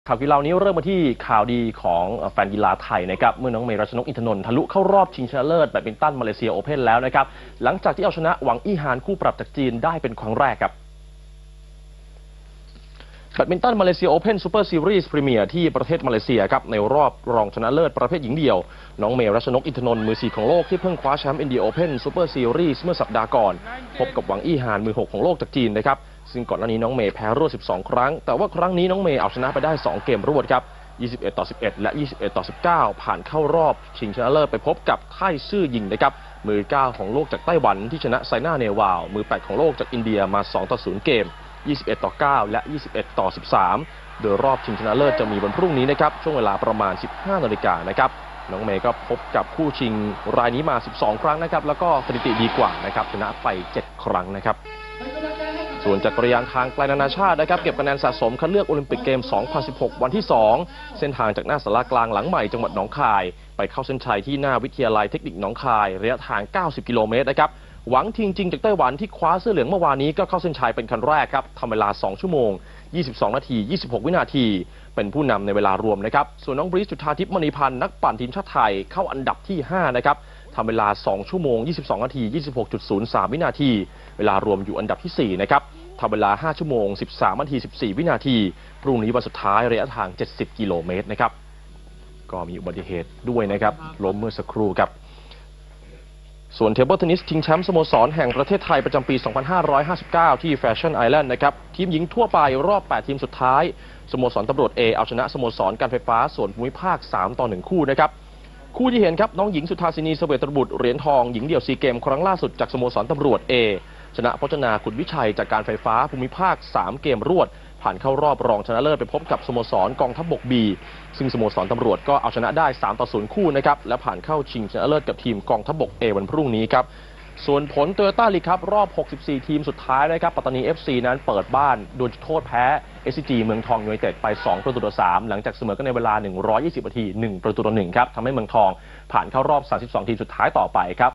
ข่าวกีฬานี้เริ่มมาที่ข่าวดีของแฟนกีฬาไทยนะครับเมื่อน้องเมย์รัชนกอินทนนท์ทะลุเข้ารอบชิงชนะเลิศแบดมินตันมาเลเซียโอเพ่นแล้วนะครับหลังจากที่เอาชนะหวังอี้ฮานคู่ปรับจากจีนได้เป็นครั้งแรกครับแบดมินตันมาเลเซียโอเพ่นซูเปอร์ซีรีส์พรีเมียร์ที่ประเทศมาเลเซียครับในรอบรองชนะเลิศประเภทหญิงเดี่ยวน้องเมย์รัชนกอินทนนท์มือ4ของโลกที่เพิ่งคว้าแชมป์อินเดียโอเพ่นซูเปอร์ซีรีส์เมื่อสัปดาห์ก่อนพบกับหวังอี้ฮานมือ6ของโลกจากจีนนะครับซึ่งก่อนหน้านี้น้องเมย์แพ้รวด12ครั้งแต่ว่าครั้งนี้น้องเมย์เอาชนะไปได้2เกมรวดครับ21-11 และ 21-19 ผ่านเข้ารอบชิงชนะเลิศไปพบกับไทซื่อหยิงนะครับมือ9ของโลกจากไต้หวันที่ชนะไซน่าเนวาลมือ8ของโลกจากอินเดียมา2-0เกม21-9 และ 21-13 โดยรอบชิงชนะเลิศจะมีวันพรุ่งนี้นะครับช่วงเวลาประมาณ 15 นาฬิกานะครับน้องเมย์ก็พบกับคู่ชิงรายนี้มา12ครั้งนะครับแล้วก็สถิติดีกว่านะครับชนะไป7ครั้งนะครับส่วนจักรยานทางไกลนานาชาตินะครับเก็บคะแนนสะสมคัดเลือกโอลิมปิกเกม 2016 วันที่ 2 เส้นทางจากหน้าศาลากลางหลังใหม่จังหวัดหนองคายไปเข้าเส้นชัยที่หน้าวิทยาลัยเทคนิคหนองคายระยะทาง 90 กิโลเมตรนะครับหวังทิงจริงจากไต้หวันที่คว้าเสื้อเหลืองเมื่อวานนี้ก็เข้าเส้นชัยเป็นคันแรกครับทำเวลา2ชั่วโมง22นาที26วินาทีเป็นผู้นำในเวลารวมนะครับส่วนน้องบริสจุฑาทิพย์มณีพันธ์นักปั่นทีมชาติไทยเข้าอันดับที่5นะครับทำเวลา2ชั่วโมง22นาที 26.03 วินาทีเวลารวมอยู่อันดับที่4นะครับทำเวลา5ชั่วโมง13นาที14วินาทีพรุ่งนี้วันสุดท้ายระยะทาง70กิโลเมตรนะครับก็มีอุบัติเหตุด้วยนะครับล้มเมื่อสักครู่ครับส่วนเทเบิลเทนนิสชิงแชมป์สโมสรแห่งประเทศไทยประจำปี 2559 ที่แฟชั่นไอแลนด์นะครับทีมหญิงทั่วไปรอบ8ทีมสุดท้ายสโมสรตำรวจ A เอาชนะสโมสรการไฟฟ้าส่วนภูมิภาค3-1คู่นะครับคู่ที่เห็นครับน้องหญิงสุธาสินีเสวตบุตรเหรียญทองหญิงเดี่ยวซีเกมครั้งล่าสุดจากสโมสรตำรวจ A ชนะพจนาขุนวิชัยจากการไฟฟ้าภูมิภาค3เกมรวดผ่านเข้ารอบรองชนะเลิศไปพบกับสโมสรกองทัพบก B ซึ่งสโมสรตำรวจก็เอาชนะได้3-0คู่นะครับและผ่านเข้าชิงชนะเลิศกับทีมกองทัพบก A วันพรุ่งนี้ครับส่วนผลโตโยต้าลีกครับรอบ64ทีมสุดท้ายนะครับปัตตานี FC นั้นเปิดบ้านโดนจุดโทษแพ้ SCG เมืองทองยูไนเต็ดไป2-3หลังจากเสมอกันในเวลา120นาที1-1ครับทำให้เมืองทองผ่านเข้ารอบ32ทีมสุดท้ายต่อไปครับ